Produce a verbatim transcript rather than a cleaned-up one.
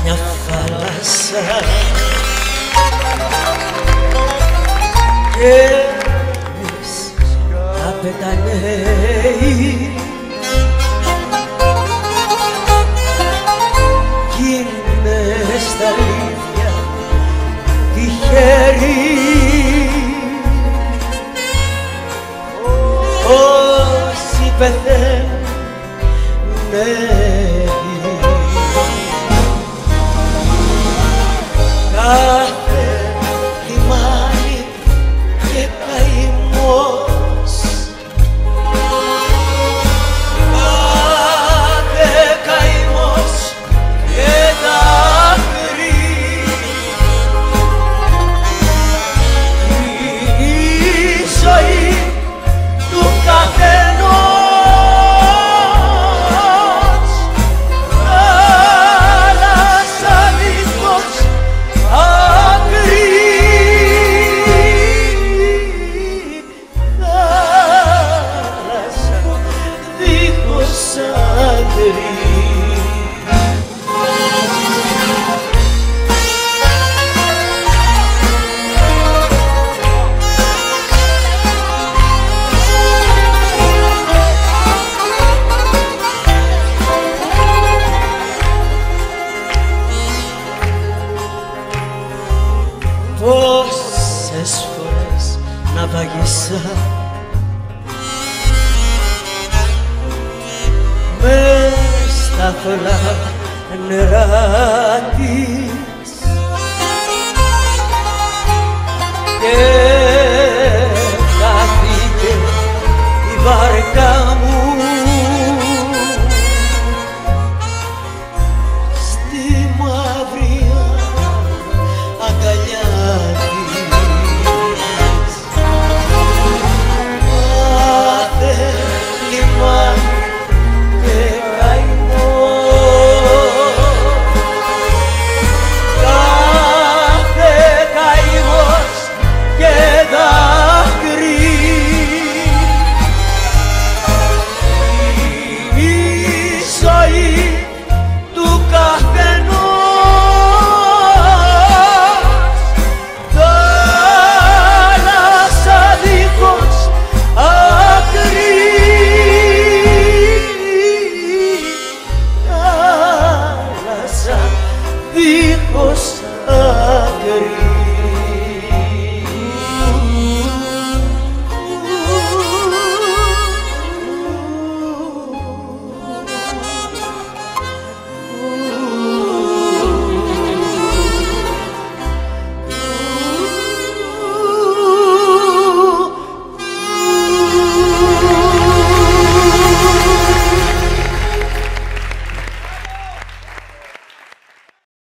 μια θάλασσα και εμείς τα πετανέοι κι είναι στα αλήθεια τυχεροί όσοι πεθαίνουν νέοι. Κάθε λιμάνι και καημός, κάθε καημός και δάκρυ, η ζωή του καθενός, θάλασσα δίχως άκρη, θάλασσα δίχως άκρη. Πόσες φορές να βαγίσα μες στα θολά νερά της και χάθηκε η βάρκα μου στη μαύρη αγκαλιά της. Κάθε λιμάνι και καημός, κάθε καημός και δάκρυ, η ζωή του καθενός, θάλασσα δίχως άκρη, θάλασσα δίχως άκρη.